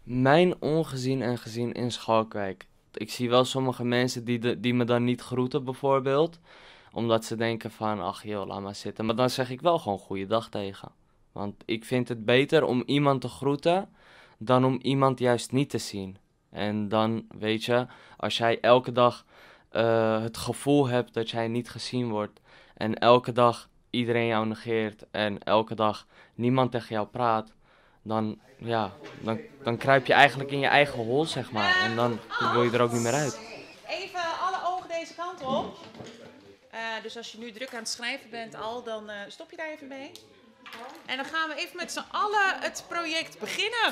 Mijn ongezien en gezien in Schalkwijk. Ik zie wel sommige mensen die me dan niet groeten bijvoorbeeld. Omdat ze denken van, ach joh, laat maar zitten. Maar dan zeg ik wel gewoon goeiedag tegen. Want ik vind het beter om iemand te groeten dan om iemand juist niet te zien. En dan, weet je, als jij elke dag het gevoel hebt dat jij niet gezien wordt. En elke dag iedereen jou negeert. En elke dag niemand tegen jou praat. Dan, ja, dan kruip je eigenlijk in je eigen hol, zeg maar. En dan wil je er ook niet meer uit. Even alle ogen deze kant op. Dus als je nu druk aan het schrijven bent dan stop je daar even mee. En dan gaan we even met z'n allen het project beginnen.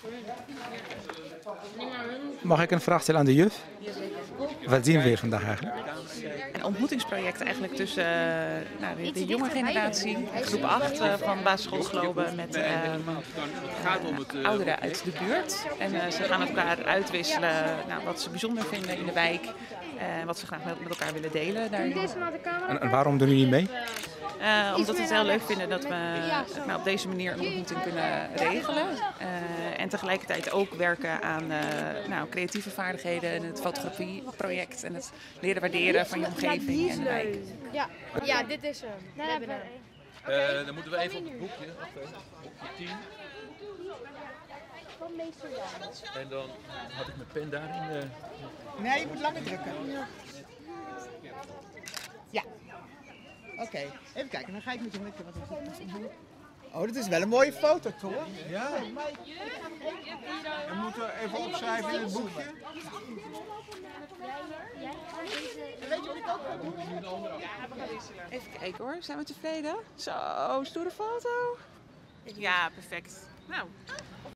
Mag ik een vraag stellen aan de juf? Wat zien we hier vandaag eigenlijk? Een ontmoetingsproject eigenlijk tussen de jonge generatie, groep 8 van basisschool Globen met ouderen uit de buurt. En ze gaan elkaar uitwisselen wat ze bijzonder vinden in de wijk. Wat ze graag met elkaar willen delen daarin. En waarom doen jullie mee? Omdat we het heel leuk vinden dat we op deze manier een ontmoeting kunnen regelen. En tegelijkertijd ook werken aan creatieve vaardigheden en het fotografieproject en het leren waarderen van je omgeving en de wijk. Ja, dit is hem. We hebben hem. Dan moeten we even op het boekje. Wacht even. Boekje 10. En dan had ik mijn pen daarin. Nee, je moet langer drukken. Ja. Oké, even kijken. Dan ga ik met je mikken wat ik doe. Oh, dit is wel een mooie foto, toch? Ja. We moeten even opschrijven in het boekje. Even kijken hoor, zijn we tevreden? Zo, stoere foto. Ja, perfect. Nou.